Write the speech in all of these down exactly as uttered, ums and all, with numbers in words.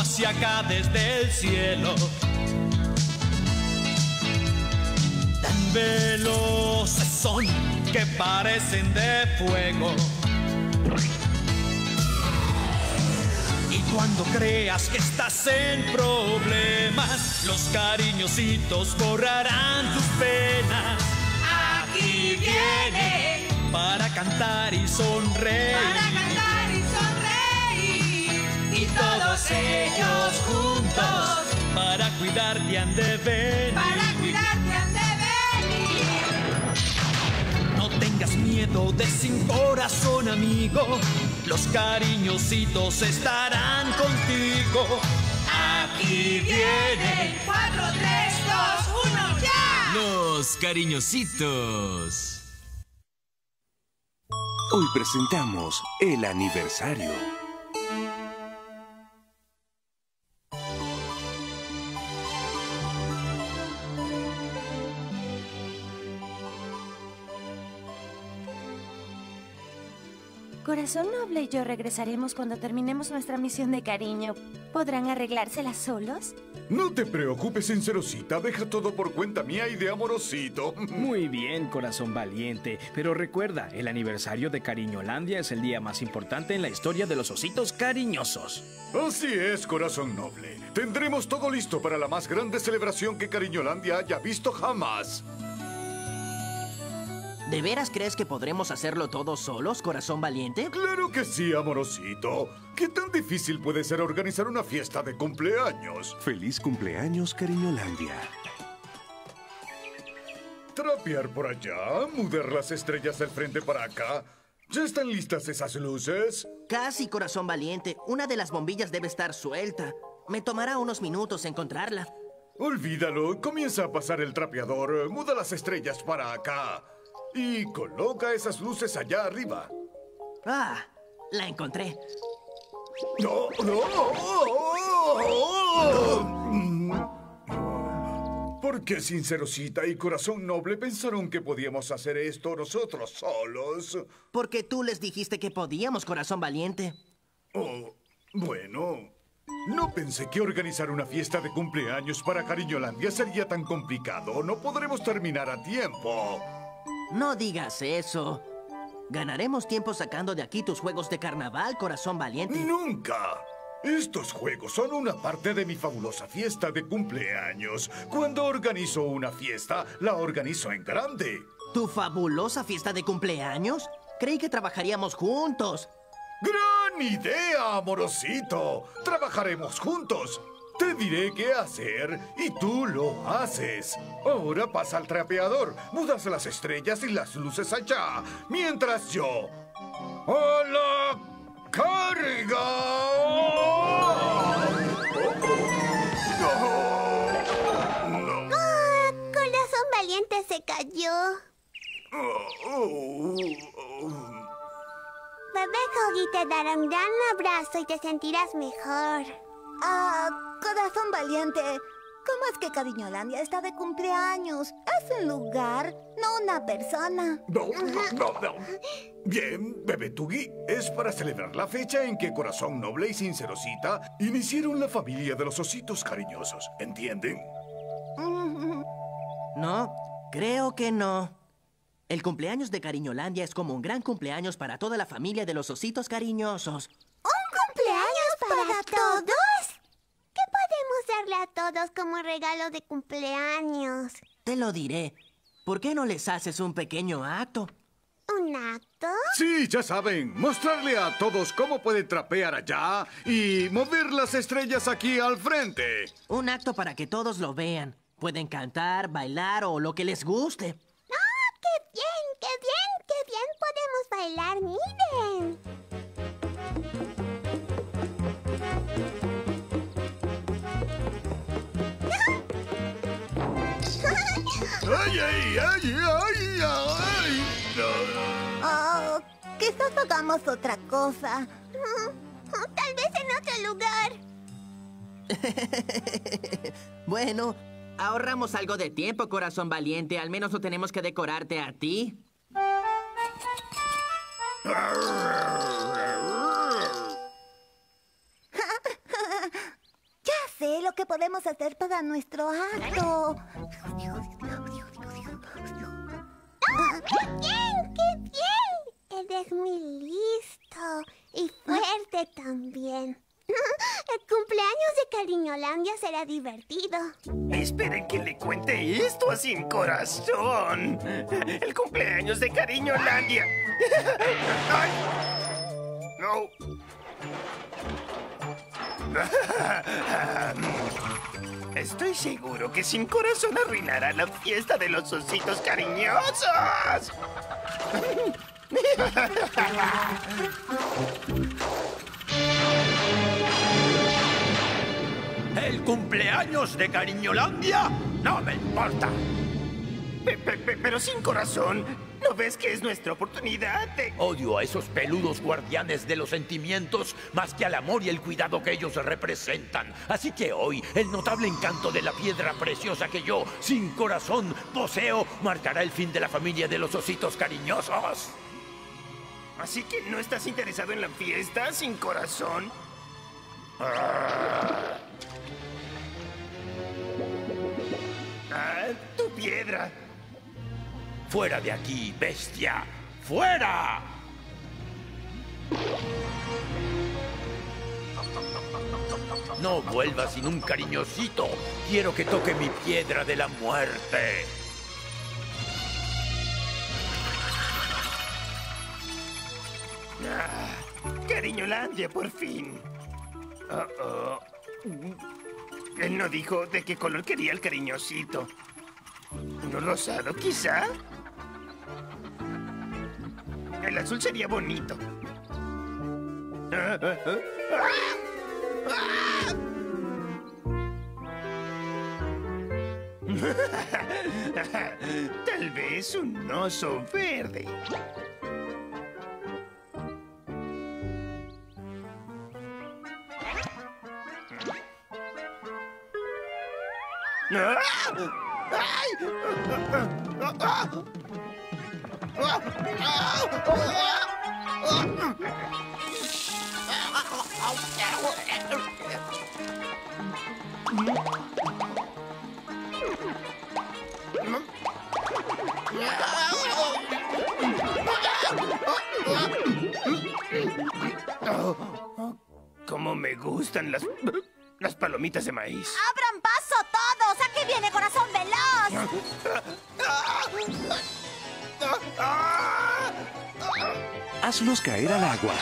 hacia acá desde el cielo. Tan veloces son que parecen de fuego. Y cuando creas que estás en problemas, los cariñositos borrarán tus penas. Aquí viene para cantar y sonreír. Para cantar y sonreír. Y todos ellos juntos para cuidarte han de venir. Para cuidarte han de venir. No tengas miedo de Sin Corazón, amigo. Los cariñositos estarán contigo. Aquí viene. Cuatro, tres, dos, uno, ya. Los cariñositos. Hoy presentamos el aniversario. Corazón Noble y yo regresaremos cuando terminemos nuestra misión de cariño. ¿Podrán arreglárselas solos? No te preocupes, Sincerosita. Deja todo por cuenta mía y de Amorosito. Muy bien, Corazón Valiente. Pero recuerda, el aniversario de Cariñolandia es el día más importante en la historia de los ositos cariñosos. Así es, Corazón Noble. Tendremos todo listo para la más grande celebración que Cariñolandia haya visto jamás. ¿De veras crees que podremos hacerlo todos solos, Corazón Valiente? Claro que sí, Amorosito. ¿Qué tan difícil puede ser organizar una fiesta de cumpleaños? Feliz cumpleaños, Cariñolandia. Trapear por allá, mudar las estrellas del frente para acá. ¿Ya están listas esas luces? Casi, Corazón Valiente. Una de las bombillas debe estar suelta. Me tomará unos minutos encontrarla. Olvídalo. Comienza a pasar el trapeador. Muda las estrellas para acá. Y coloca esas luces allá arriba. Ah, la encontré. ¡No, no! ¿Por qué Sincerosita y Corazón Noble pensaron que podíamos hacer esto nosotros solos? Porque tú les dijiste que podíamos, Corazón Valiente. Oh, bueno. No pensé que organizar una fiesta de cumpleaños para Cariñolandia sería tan complicado. No podremos terminar a tiempo. No digas eso. Ganaremos tiempo sacando de aquí tus juegos de carnaval, Corazón Valiente. ¡Nunca! Estos juegos son una parte de mi fabulosa fiesta de cumpleaños. Cuando organizo una fiesta, la organizo en grande. ¿Tu fabulosa fiesta de cumpleaños? Creí que trabajaríamos juntos. ¡Gran idea, Amorosito! Trabajaremos juntos. Te diré qué hacer y tú lo haces. Ahora pasa al trapeador, mudas las estrellas y las luces allá, mientras yo... ¡A la carga! ¡Ah! Corazón Valiente se cayó. Bebé Huggy te dará un gran abrazo y te sentirás mejor. Ah, Corazón Valiente, ¿cómo es que Cariñolandia está de cumpleaños? Es un lugar, no una persona. No, no, no. Bien, Bebé Tuggy, es para celebrar la fecha en que Corazón Noble y Sincerosita iniciaron la familia de los ositos cariñosos. ¿Entienden? No, creo que no. El cumpleaños de Cariñolandia es como un gran cumpleaños para toda la familia de los ositos cariñosos. ¿Un cumpleaños para todos? ¿Qué podemos darle a todos como regalo de cumpleaños? Te lo diré. ¿Por qué no les haces un pequeño acto? ¿Un acto? Sí, ya saben. Mostrarle a todos cómo pueden trapear allá y mover las estrellas aquí al frente. Un acto para que todos lo vean. Pueden cantar, bailar o lo que les guste. ¡Ah, qué bien, qué bien, qué bien podemos bailar! ¡Miren! ¡Ay, ay, ay, ay, ay! Oh, quizás hagamos otra cosa. Tal vez en otro lugar. Bueno, ahorramos algo de tiempo, Corazón Valiente. Al menos no tenemos que decorarte a ti. sé lo que podemos hacer para nuestro acto. ¡Oh, qué bien, qué bien! Eres muy listo y fuerte también. El cumpleaños de Cariñolandia será divertido. Esperen que le cuente esto a Sin Corazón. El cumpleaños de Cariñolandia. ¡Ay! No. Estoy seguro que Sin Corazón arruinará la fiesta de los ositos cariñosos. ¿El cumpleaños de Cariñolandia? No me importa. Pe- pe- pe- Pero Sin Corazón, ¿no ves que es nuestra oportunidad de...? Odio a esos peludos guardianes de los sentimientos más que al amor y el cuidado que ellos representan. Así que hoy, el notable encanto de la piedra preciosa que yo, Sin Corazón, poseo, marcará el fin de la familia de los ositos cariñosos. ¿Así que no estás interesado en la fiesta, Sin Corazón? Ah. Ah, tu piedra. ¡Fuera de aquí, bestia! ¡Fuera! No vuelvas sin un cariñosito. Quiero que toque mi piedra de la muerte. Ah, Cariñolandia, por fin. Uh -oh. Él no dijo de qué color quería el cariñosito. ¿Uno rosado, quizá? El azul sería bonito. Tal vez un oso verde. Cómo me gustan las las palomitas de maíz. ¡Abran paso todos! ¡Aquí viene Corazón Veloz! Hazlos caer al agua.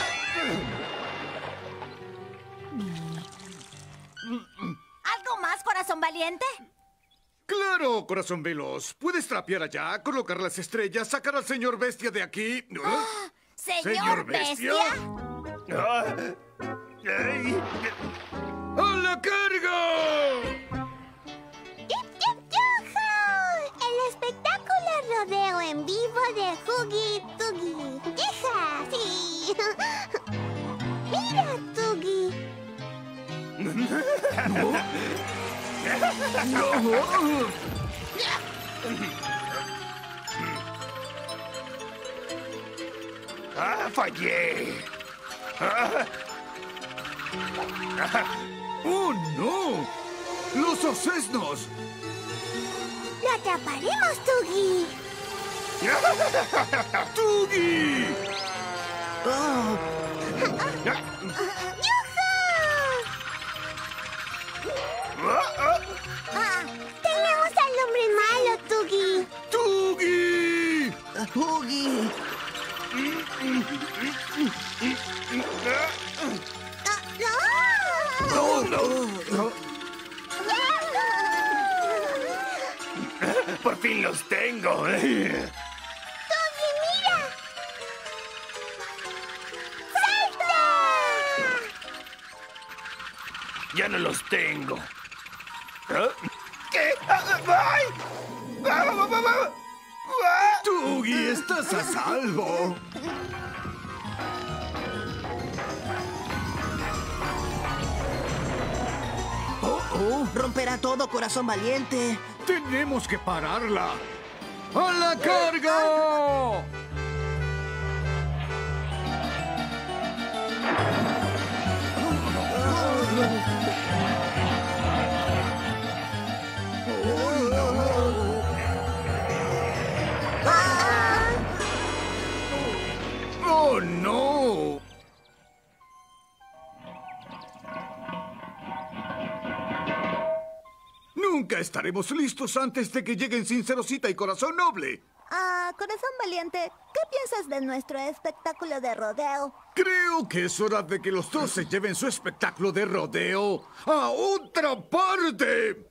¿Algo más, Corazón Valiente? ¡Claro, Corazón Veloz! ¿Puedes trapear allá, colocar las estrellas, sacar al señor Bestia de aquí? ¿Eh? Oh, ¿Señor, ¿Señor Bestia? Bestia? Ah. ¡A la carga! ¡Yup, yup, yujú! El espectáculo rodeo en vivo de Huggy Tuggy. ¡Hija! ¡Sí! ¡Mira, Tuggy! ¿No? ¡No! ¡Ah, fallé! ¡Ah! ¡Oh, no! ¡Los ocesnos! ¡Lo atraparemos, Tuggy! ¡Tuggy! ¡Oh! Ah, ¡tenemos al hombre malo, Tuggy! ¡Tuggy! ¡Huggy! ¡No, no, no! Por fin los tengo. ¡Tuggy, mira! ¡Salta! Ya no los tengo. ¿Qué? ¡Ay! ¡Tuggy, estás a salvo! Oh, oh, romperá todo, Corazón Valiente. ¡Tenemos que pararla! ¡A la carga! estaremos listos antes de que lleguen Sincerosita y Corazón Noble. Ah, Corazón Valiente, ¿qué piensas de nuestro espectáculo de rodeo? Creo que es hora de que los dos se lleven su espectáculo de rodeo a otra parte.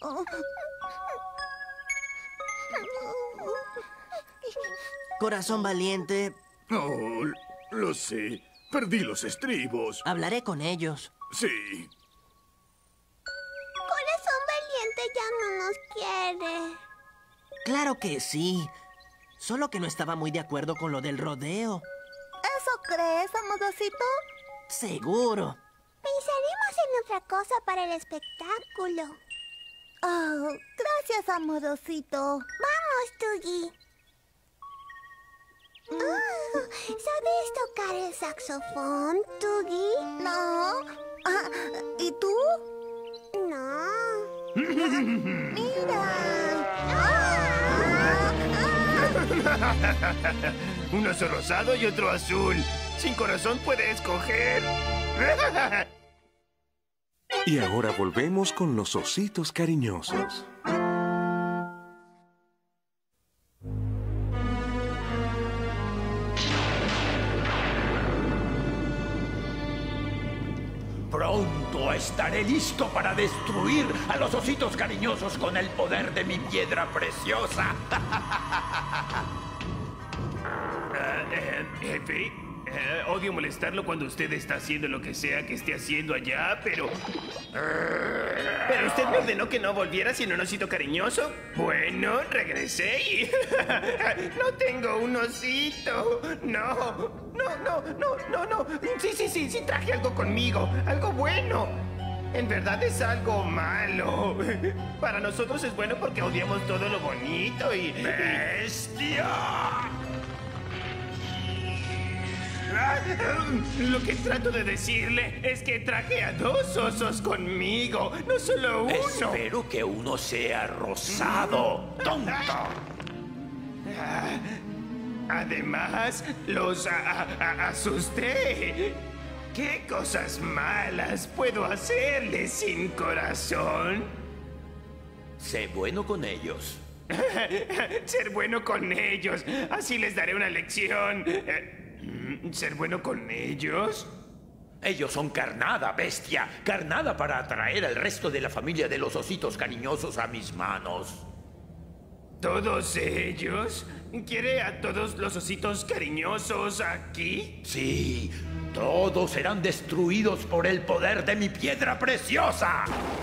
Corazón Valiente. Oh, lo sé. Perdí los estribos. Hablaré con ellos. Sí. Corazón Valiente ya no nos quiere. Claro que sí. Solo que no estaba muy de acuerdo con lo del rodeo. ¿Eso crees, Amorosito? Seguro. Pensaremos en otra cosa para el espectáculo. Oh, gracias, Amorosito. Vamos, Tuggy. Oh, ¿sabes tocar el saxofón, Tuggy? No. Ah, ¿y tú? No. Mira. Un oso rosado y otro azul. Sin corazón puede escoger. Y ahora volvemos con los ositos cariñosos. Pronto estaré listo para destruir a los ositos cariñosos con el poder de mi piedra preciosa. Uh, eh, jefe, eh, odio molestarlo cuando usted está haciendo lo que sea que esté haciendo allá, pero... ¿Pero usted me ordenó que no volviera sin un osito cariñoso? Bueno, regresé y... ¡No tengo un osito! ¡No! ¡No, no, no, no, no! Sí, sí, sí, sí traje algo conmigo. ¡Algo bueno! En verdad es algo malo. Para nosotros es bueno porque odiamos todo lo bonito y... ¡Bestia! Lo que trato de decirle es que traje a dos osos conmigo, no solo uno. Espero que uno sea rosado, tonto. Además, los a a asusté. ¿Qué cosas malas puedo hacerle sin corazón? Sé bueno con ellos. Ser bueno con ellos. Así les daré una lección. ¿Ser bueno con ellos? Ellos son carnada, bestia. Carnada para atraer al resto de la familia de los ositos cariñosos a mis manos. ¿Todos ellos? ¿Quiere a todos los ositos cariñosos aquí? Sí, todos serán destruidos por el poder de mi piedra preciosa.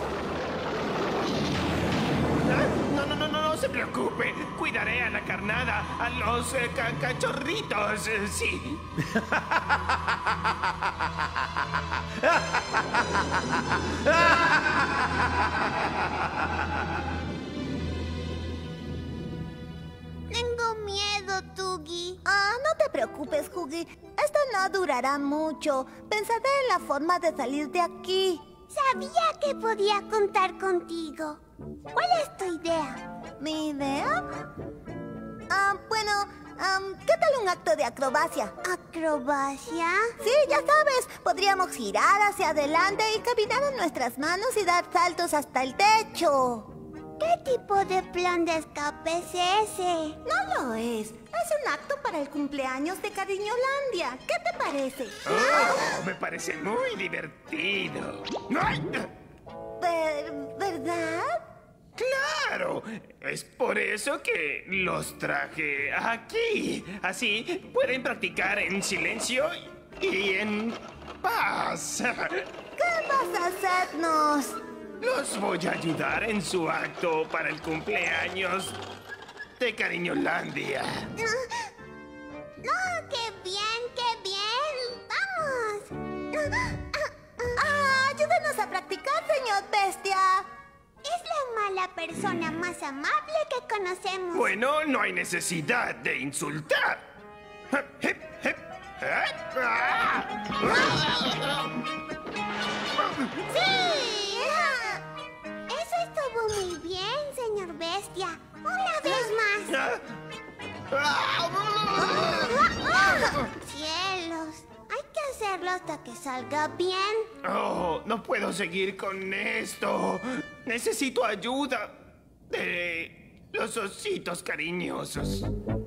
No, no, no, no, no se preocupe. Cuidaré a la carnada, a los eh, ca cachorritos, eh, sí. Tengo miedo, Tuggy. Ah, no te preocupes, Huggy. Esto no durará mucho. Pensaré en la forma de salir de aquí. Sabía que podía contar contigo. ¿Cuál es tu idea? ¿Mi idea? Ah, bueno, um, ¿qué tal un acto de acrobacia? ¿Acrobacia? Sí, ya sabes. Podríamos girar hacia adelante y caminar en nuestras manos y dar saltos hasta el techo. ¿Qué tipo de plan de escape es ese? No lo es. Es un acto para el cumpleaños de Cariñolandia. ¿Qué te parece? Oh, me parece muy divertido. ¿Ver- ¿Verdad? ¡Claro! Es por eso que los traje aquí. Así pueden practicar en silencio y en paz. ¿Qué vas a hacernos? Los voy a ayudar en su acto para el cumpleaños de Cariñolandia. ¡No, qué bien, qué bien! ¡Vamos! Ah, ayúdenos a practicar, señor Bestia. Es la mala persona más amable que conocemos. Bueno, no hay necesidad de insultar. ¡Sí! Eso estuvo muy bien, señor Bestia. Una vez más. ¡Cielos! Hay que hacerlo hasta que salga bien. Oh, no puedo seguir con esto. Necesito ayuda. de los ositos cariñosos.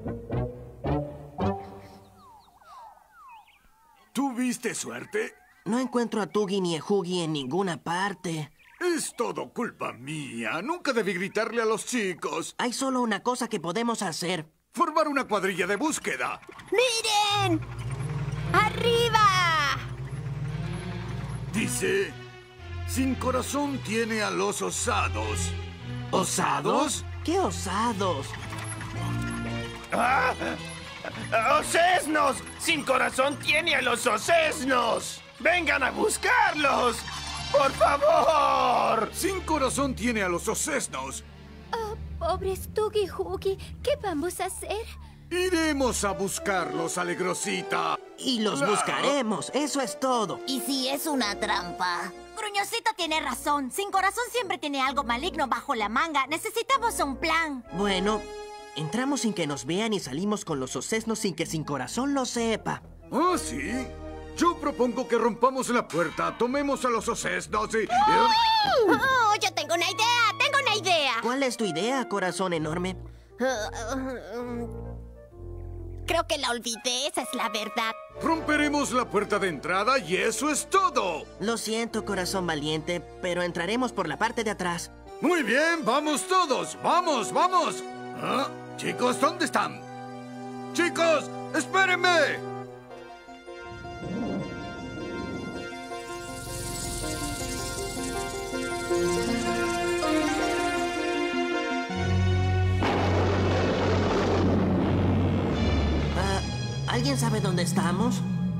¿Tuviste suerte? No encuentro a Tuggy ni a Huggy en ninguna parte. Es todo culpa mía. Nunca debí gritarle a los chicos. Hay solo una cosa que podemos hacer. Formar una cuadrilla de búsqueda. ¡Miren! ¡Arriba! Dice... Sin corazón tiene a los osados. ¿Osados? ¿Qué osados? ¡Ah! ¡Osesnos! ¡Sin corazón tiene a los osesnos! ¡Vengan a buscarlos! ¡Por favor! Sin corazón tiene a los osesnos. Oh, pobres Tuggy y Huggy, ¿qué vamos a hacer? Iremos a buscarlos, Alegrosita. Y los La... buscaremos, eso es todo. ¿Y si es una trampa? Gruñosito tiene razón. Sin corazón siempre tiene algo maligno bajo la manga. Necesitamos un plan. Bueno, entramos sin que nos vean y salimos con los osesnos sin que Sin Corazón lo sepa. ¿Ah, sí? Yo propongo que rompamos la puerta, tomemos a los osesnos y... ¡Oh! ¡Oh! Yo tengo una idea, tengo una idea. ¿Cuál es tu idea, corazón enorme? Uh, uh, um, creo que la olvidé, esa es la verdad. Romperemos la puerta de entrada y eso es todo. Lo siento, corazón valiente, pero entraremos por la parte de atrás. Muy bien, vamos todos. ¡Vamos, vamos! ¿Ah? Chicos, ¿dónde están? ¡Chicos, espérenme! ¿Alguien sabe dónde estamos?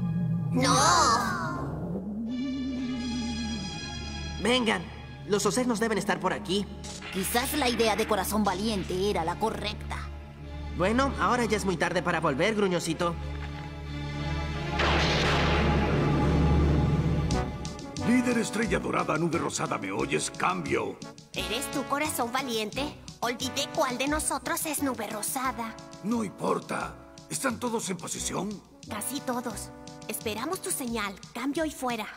¡No! Vengan, los osesnos deben estar por aquí. Quizás la idea de Corazón Valiente era la correcta. Bueno, ahora ya es muy tarde para volver, Gruñosito. Líder Estrella Dorada, Nube Rosada, ¿me oyes? Cambio. ¿Eres tú, Corazón Valiente? Olvidé cuál de nosotros es Nube Rosada. No importa. ¿Están todos en posición? Casi todos. Esperamos tu señal. Cambio y fuera.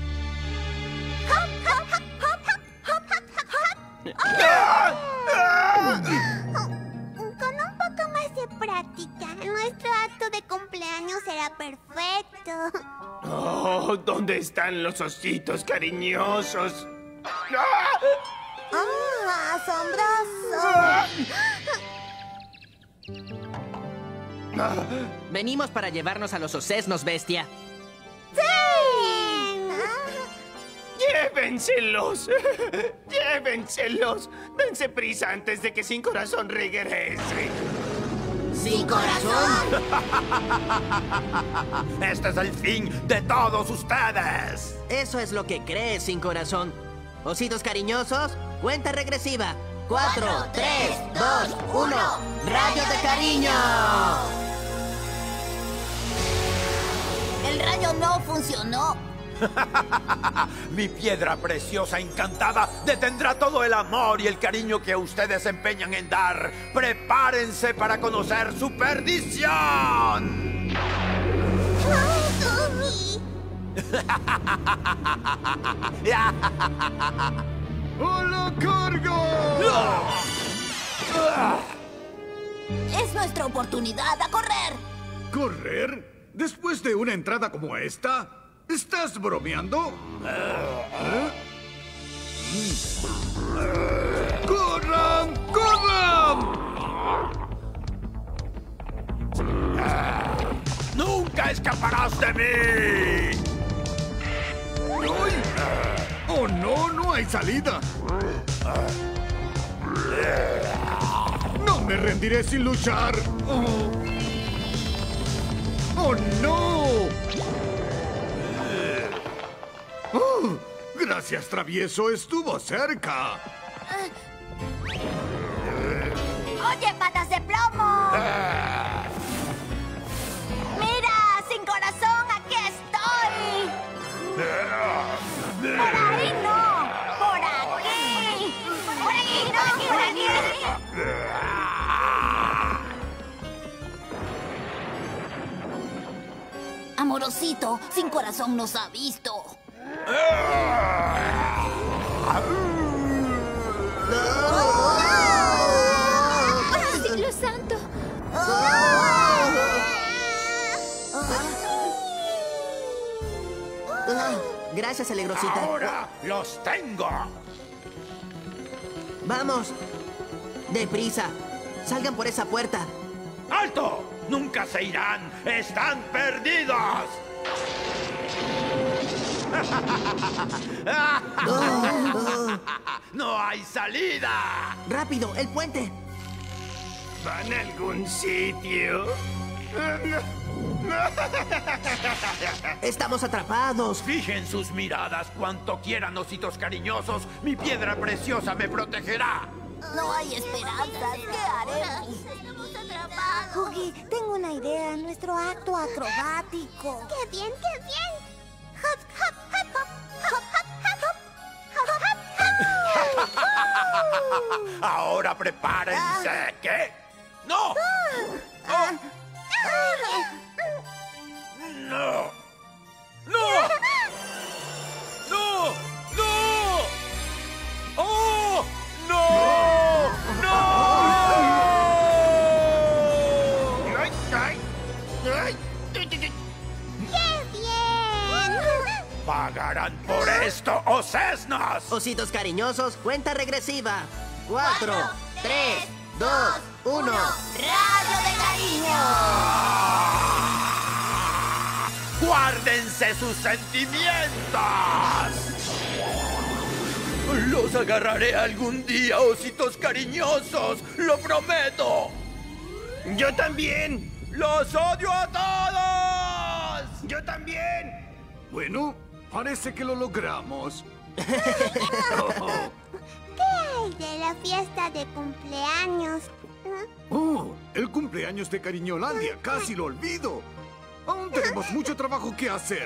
Con un poco más de práctica, nuestro acto de cumpleaños será perfecto. Oh, ¿dónde están los ositos cariñosos? ¡Ah, asombroso! Venimos para llevarnos a los osesnos, bestia. ¡Sí! ¡Llévenselos! ¡Llévenselos! ¡Dense prisa antes de que Sin Corazón regrese! ¡Sin Corazón! ¡Este es el fin de todos ustedes! Eso es lo que crees, Sin Corazón. Ositos cariñosos, cuenta regresiva. Cuatro, tres, dos, uno. ¡Rayos de cariño! El rayo no funcionó. Mi piedra preciosa encantada detendrá todo el amor y el cariño que ustedes se empeñan en dar. ¡Prepárense para conocer su perdición! ¡Hola, cargo! Es nuestra oportunidad, a correr. ¿Correr? ¿Después de una entrada como esta? ¿Estás bromeando? ¡Corran! ¡Corran! ¡Nunca escaparás de mí! ¡Ay! ¡Oh, no! ¡No hay salida! ¡No me rendiré sin luchar! ¡Oh, oh no! Oh, gracias, travieso. Estuvo cerca. ¡Oye, patas de plomo! ¡Mira! ¡Sin Corazón! ¡Aquí estoy! ¡Por ahí no! ¡Por aquí! ¡Por aquí no! ¡Por aquí! Amorosito, Sin Corazón nos ha visto. ¡Ah! Gracias, Alegrosita. ¡Ahora los tengo! ¡Vamos! ¡Deprisa! ¡Salgan por esa puerta! ¡Alto! ¡Nunca se irán! ¡Están perdidos! ¡No hay salida! ¡Rápido! ¡El puente! ¿Van a algún sitio? ¡Estamos atrapados! Fijen sus miradas cuanto quieran, ositos cariñosos. Mi piedra preciosa me protegerá. No hay esperanza. ¿Qué haremos? Estamos atrapados. Huggy, tengo una idea. Nuestro acto acrobático. ¡Qué bien, qué bien! ¡Hop, hop, hop, hop! ¡Hop, hop, hop, hop! ¡Hop, hop, hop! Ahora prepárense. ¿Qué? ¡No! ¡Oh! ¡No! ¡No! ¡No! ¡No! ¡Oh! ¡No! ¡No! ¡Ay, ay! ¡Ay! ¡Qué bien! ¡Pagarán por esto, osesnos! Ositos cariñosos, cuenta regresiva. Cuatro, tres, dos, uno. ¡Rayo de cariño! ¡Guárdense sus sentimientos! Los agarraré algún día, ositos cariñosos. ¡Lo prometo! ¡Yo también! ¡Los odio a todos! ¡Yo también! Bueno, parece que lo logramos. ¿Qué hay de la fiesta de cumpleaños? Oh, el cumpleaños de Cariñolandia. Casi lo olvido. Aún tenemos mucho trabajo que hacer.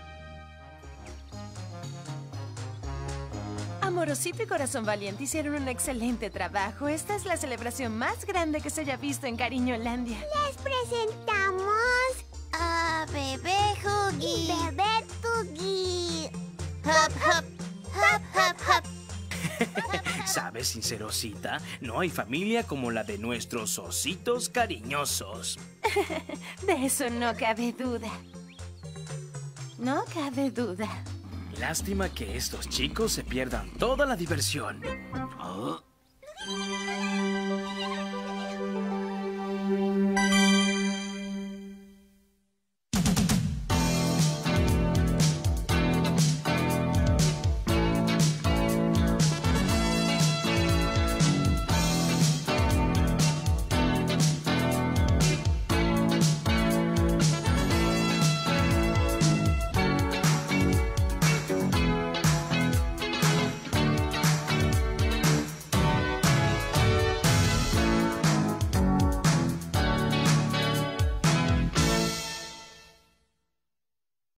Amorosito y Corazón Valiente hicieron un excelente trabajo. Esta es la celebración más grande que se haya visto en Cariñolandia. Les presentamos a Bebé Huggy. Bebé Huggy. Hop, hop, hop, hop, hop. ¿Sabes, Sincerosita? No hay familia como la de nuestros ositos cariñosos. De eso no cabe duda. No cabe duda. Lástima que estos chicos se pierdan toda la diversión. ¿Ah?